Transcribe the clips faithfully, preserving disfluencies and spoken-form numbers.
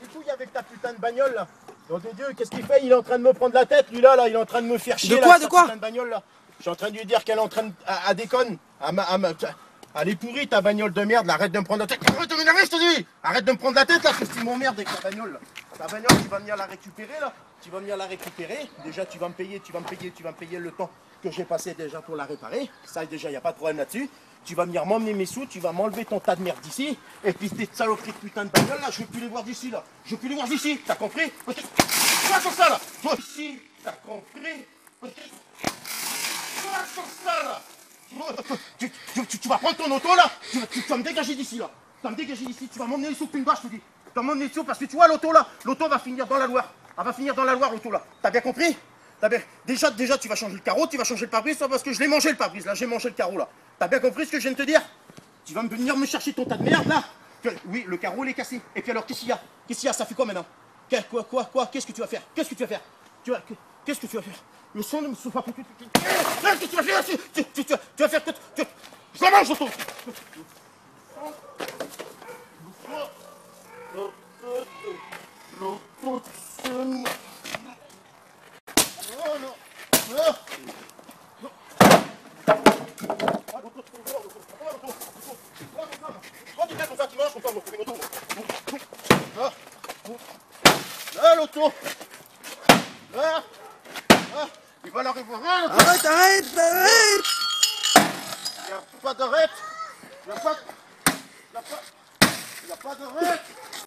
des couilles avec ta putain de bagnole là. Nom de Dieu, qu'est-ce qu'il fait? Il est en train de me prendre la tête, lui là, là, il est en train de me faire chier. De quoi, là, de sa quoi putain de bagnole là. Je suis en train de lui dire qu'elle est en train de. à, à déconne. À ma, à ma, elle est pourrie ta bagnole de merde, là, arrête de me prendre la tête. Arrête de m'énerver, je te dis. Arrête de me prendre la tête là, parce que tu m'emmerdes avec ta bagnole là. Ta bagnole, tu vas venir la récupérer là. Tu vas venir la récupérer. Déjà, tu vas me payer, tu vas me payer, tu vas me payer le temps que j'ai passé déjà pour la réparer. Ça, déjà, il n'y a pas de problème là-dessus. Tu vas venir m'emmener mes sous, tu vas m'enlever ton tas de merde d'ici. Et puis tes saloperies de putain de bagnole là, je veux plus les voir d'ici là. Je veux plus les voir d'ici, t'as compris? Toi sur ça là. Toi ici, t'as compris? Toi sur ça là. Tu, tu, tu, tu vas prendre ton auto là, tu, tu, tu vas me dégager d'ici là. Tu vas me dégager d'ici, tu vas m'emmener les sous que tu me dois, je te dis. Tu vas m'emmener les sous parce que tu vois l'auto là, l'auto va finir dans la Loire. Elle va finir dans la Loire l'auto là. T'as bien compris? T'as bien... Déjà, déjà, tu vas changer le carreau, tu vas changer le pare-brise, parce que je l'ai mangé le pare-brise là, j'ai mangé le carreau là. T'as bien compris ce que je viens de te dire? Tu vas me venir me chercher ton tas de merde là. Que... Oui, le carreau il est cassé. Et puis alors, qu'est-ce qu'il y a? Qu'est-ce qu'il y a? Ça fait quoi maintenant? Quoi, quoi, quoi? Qu'est-ce que tu vas faire? Qu'est-ce que tu vas faire? Tu vas... Qu'est-ce que tu vas faire? Le son ne me souffle pas. Qu'est-ce que tu vas faire? Tu, tu, tu, tu, tu vas faire que... Tu... Je la mange, l'auto. Oh non. Oh. Là, l'auto. Là. Là. Il va l'arriver. Arrête, arrête, arrête. Il n'y a pas d'arrête. Il n'y a pas. Il n'y a pas. Il n'y a pas d'arrête.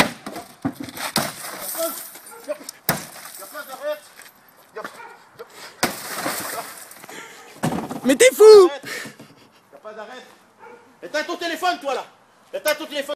Il n'y a pas d'arrête. Il n'y a pas. Mais t'es fou! Il n'y a pas d'arrête. Éteins ton téléphone, toi là. Éteins ton téléphone.